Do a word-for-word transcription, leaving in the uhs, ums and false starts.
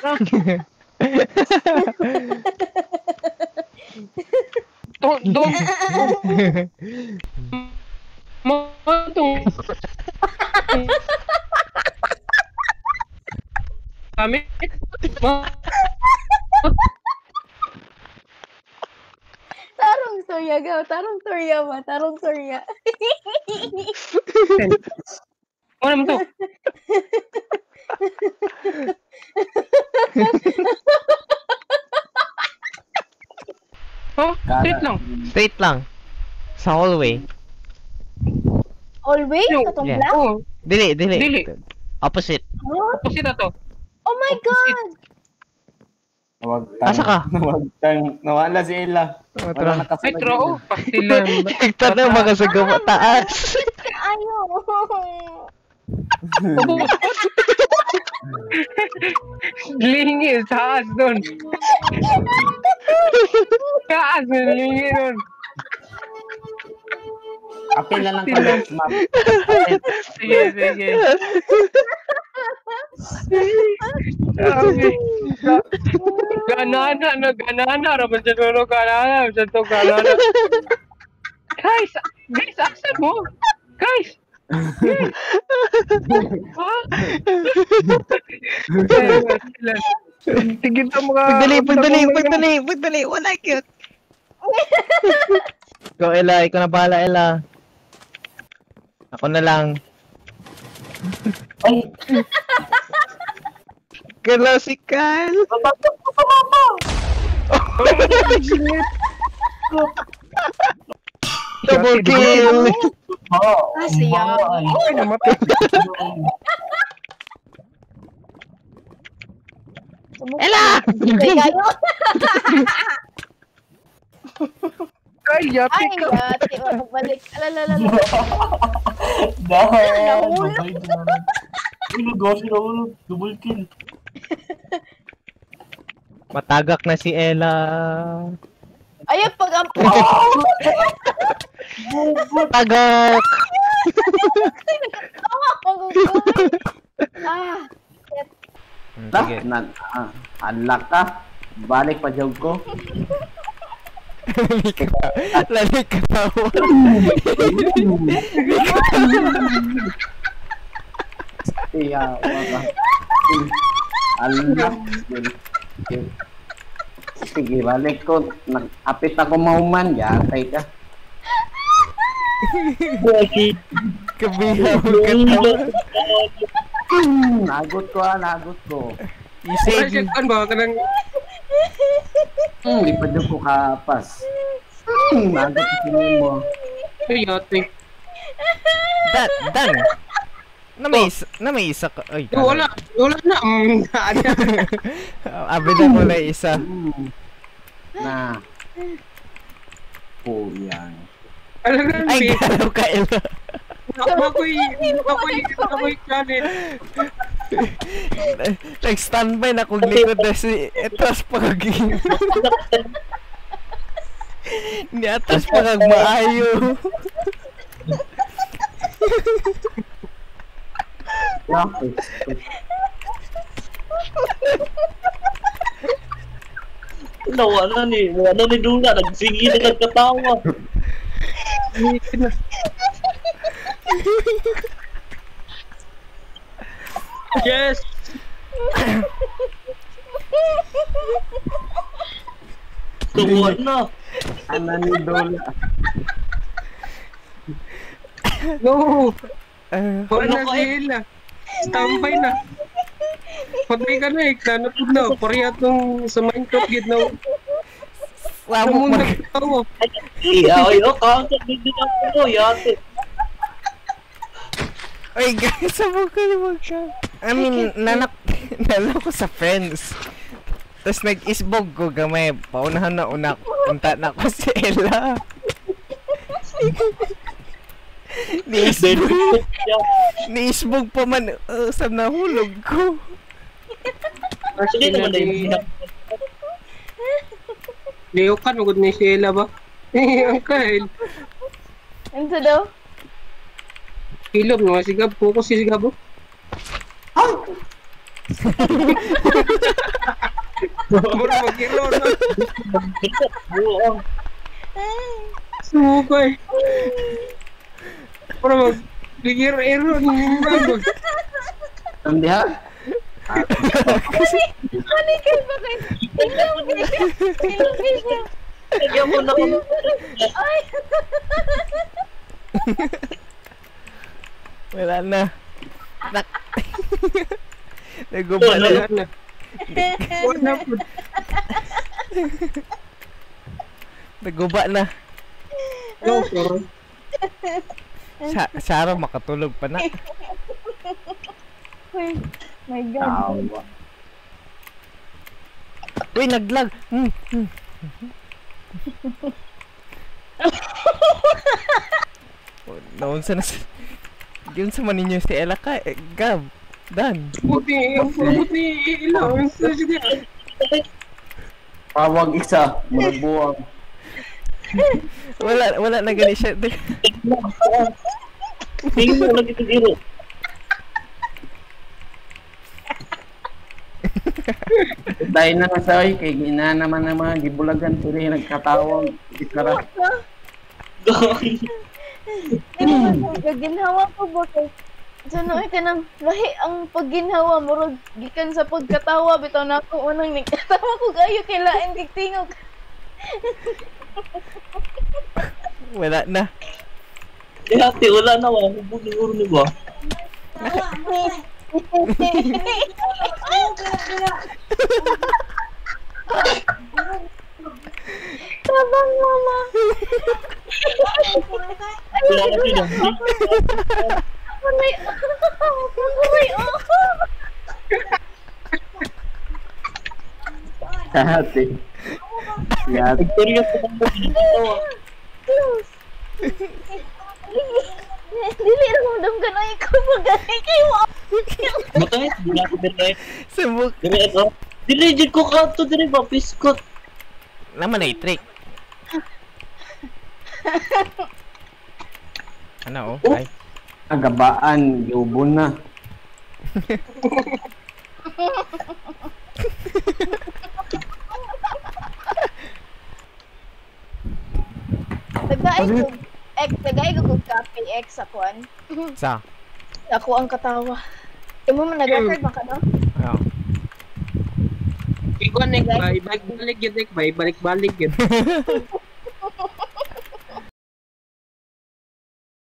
Don't, don't. Mo, itong... Kami? Mo, Tarong Surya gaw, tarong Surya ba? Tarong Surya. ano naman to? Oh, straight lang. Straight lang. Sa hallway. Always? Yung- Katong Yeah. black? Oh, Dili, dili. Dili. Opposite. Oh, opposite na to. oh my God! Nawag tang. Asa ka? Nawag tang. Nawala si Ella. Oh, Wala tara. Ay, nakasunod. tro, oh, pastilan. Ito na mga sa gawa taas. Ayaw! Lingi, taas doon. Taas, lingi doon. Apil na lang kami. Map. Sige, sige. Okay. Ganana, no, ganana. Raman siya doon, ganana. Siya to, ganana. Guys, guys, aksan mo. Guys. Ha? Tigil ka mga... Pagdali, pagdali, pagdali, pagdali. Wala cute. Ikaw, Ella. Ikaw na bahala, Ella. Ako na lang. Ay, Kala si Kyle. Double kill. oh. Ah, siya. Ay, namatay. Ella! Ay, kayo. Ay, yapi Ay, ka. yati. O, balik. Alalalala. Dahil. Nahulog. Sabay na. Ulo, gosi na ulo. Double kill. Matagak na si Ella. Ayun, pag ang... Tagak! Tawa ko, guguloy. Ah, Hmm, Lah, sige. na, ah, unlock ka. Balik pa jog ko. Lali ka. Lali ka tawa. Iya, wala. Unlock. Sige, balik ko. Nag-apit ako mauman. Yatay ka. Kabihaw ka tawa. Nagot ko ah, nagot ko. You Ay, saved me. check ba? Kanang... Hmm, di pa dyan ko kapas. Hmm, nagot ko sinin mo. Ay, yate. Dan, Dan. Na may isa, na may isa ka. Ay, Eh, wala. Wala na. Mm, ano? Abi na mo na isa. Hmm. Na. Po yan. Alam na, Ay, Ay, galaw ka, Ella. ako'y... Ako'y... Ako'y channel. Nag-standby na kung likod na si... Etas pagaging... Ni atas pagag maayo. Bakit? Nawala ni, wala ni Dula, nagsingi na nagkatawa. Yes! Tuwan na. Ano ni Dola? No! Ah, Wala Ano na ka, si Ella. Tambay na. Patay ka na eh. Nanapod na. Parehas nung sa Minecraft gid na. Sa Lamok mundo mag... mo. Iya, ay, oh, kakak, hindi na ako, yate. Ay, guys, sabog ka ni wag ka. I mean, nanak... Nanak ko sa friends. Tapos nag-isbog ko gamay. Paunahan na una. Punta na ko si Ella. Ni-isbog. Ni-isbog pa man. Uh, sa nahulog ko. Hindi naman na yung Leo ka, nagod ni si Ella ba? Eh, ang kahil. Ano to daw? Hilom, no? Sigab. Focus si Sigab. Oh. Mura mag-hero na. Buong. Sumukay. Mura mag-hero-hero. Hindi ha? Panikil ba kayo? Ikaw, ikaw. Lagyan mo na ko. Ay! Wala na. Nak. Naguba na. Wala na. Wala po. Naguba na. No, sorry. Sa Sarah makatulog pa na. Uy, my God. Tawa. Uy, naglag. Hmm. hmm. Oh, naunsa na sa... Yun sa maninyo si Ella ka. Eh, Gab. Dan. Buti, buti, ilang. Pawag isa, marabuang. Wala, wala na gani siya. Tingin mo lagi ito giro. Dahil na nasay, kay gina naman na mga gibulagan, pero yung nagkatawag, isara. Gaginhawa ko ba kay Sanoy ka nang lahi ang pagginhawa murag gikan sa pagkatawa bitaw na ako unang nagkatawa ko gayo kay lain tingog. Wala na. Eh ate, wala na wala. Siguro ni ba? Tabang mama. Wala na sila. Panay. Panay. Ate. Si ate. Serious ka bang mo? Dili ra mo dam kanay ko magay kayo. Matay, wala ko bitay. Sumuk. Dili ako. Dili jud ko kanto dili ba piskot. Naman ay trick. Ano oh? Ay. Agabaan, giubon na. Tagay ko X, tagay ko kung copy X ako an. Sa. Ako ang katawa. Imo man nag-record ba ka no? Oh. Ikaw, Nick, balik-balik yun, Nick. Balik-balik yun.